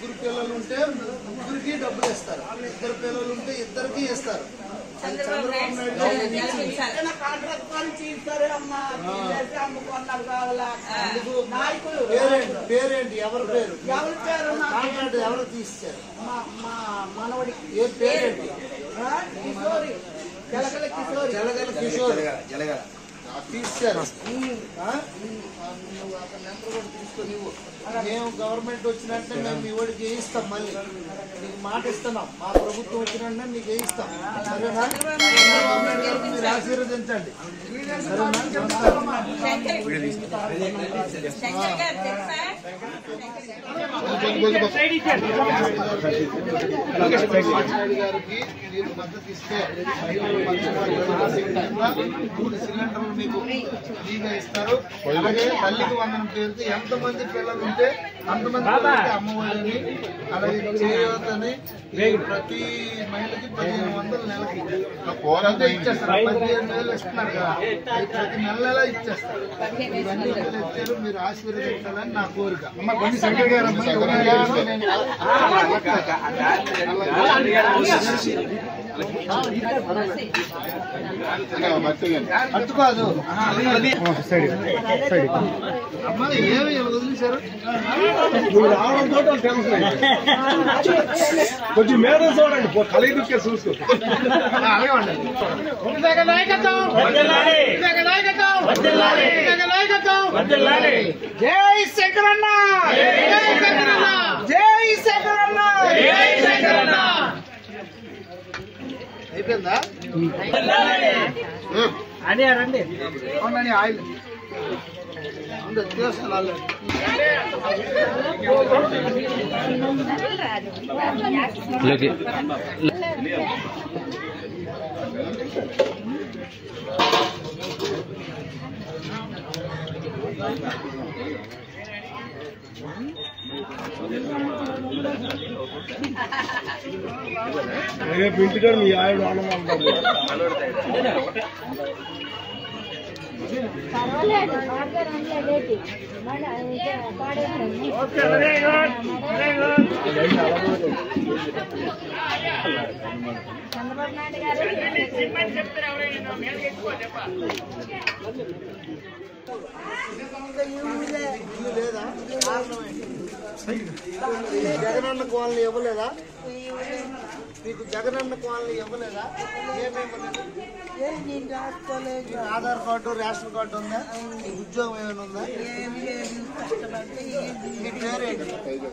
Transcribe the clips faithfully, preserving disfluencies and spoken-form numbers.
ముగ్గురు పిల్లలు ఉంటే ముగ్గురికి డబ్బులు ఇస్తారు, ఇద్దరు పిల్లలు ఉంటే ఇద్దరికి ఇస్తారు. చంద్రబాబు నాయుడు పేరేంటి, ఎవరి పేరు, కాంట్రాక్ట్ ఎవరు తీస్తారు? మా మనవడికి ఏ పేరేంటి? కిషోరి, జలగల కిషోరి, జలగల కిషోరి తీస్తారు. నువ్వు అక్కడ నెంబర్ కూడా తీసుకొని ఇవ్వు. మేము గవర్నమెంట్ వచ్చినట్టే మేము మీ వాడికి వేయిస్తాం, మళ్ళీ నీకు మాట ఇస్తున్నాం. మా ప్రభుత్వం వచ్చినట్టే నీకు వేయిస్తాం, సరేనా? చంద్రబాబు నాయుడు గారు మీరు ఆశీర్వదించండి, గారికి మీరు మద్దతు ఇస్తే మూడు సిలిండర్లు మీకు ఫ్రీగా ఇస్తారు. అలాగే తల్లికి వందనం పేరుతో ఎంతమంది పిల్లలు ఉంటే అంతమంది అమ్మఒడిని, అలాగే చేయవద్దని ప్రతి మహిళకి పదిహేను వందలు నెలకి ఇచ్చేస్తారు. పదిహేను వేలు ఇస్తున్నారు కదా, ప్రతి నెల నెల ఇచ్చేస్తారు. ఇవన్నీ ఇచ్చారు, మీరు ఆశీర్వదించాలని నా కోరిక. శంకర్ గారు అట్టుకోదు అమ్మాయి ఏమి వదిలేశారు, కొంచెం మేడం చూడండి, కలిగి చూసుకో. జై శంకరన్న, జై శంకరన్న, జై శంకరన్న. అయిపోయిందా అని రండి అవునండి, ఆయిల్ చేస్తున్నారు. రేపు ఇంటికాడ మీ ఆయుడు ఆనందం చంద్రబాబు నాయుడు గారు లేదా జగనన్న కాలనీ ఇవ్వలేదా? మీకు జగనన్న కాలనీ ఇవ్వలేదా? ఏమేమి ఆధార్ కార్డు, రేషన్ కార్డు ఉందా? మీకు ఉద్యోగం ఏమైనా ఉందా? మీ పేరేంటి?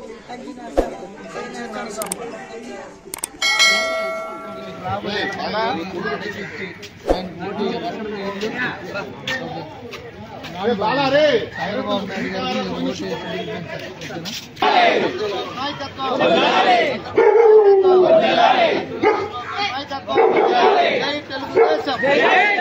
బాలారే చంద్రబాబు నాయుడు గారు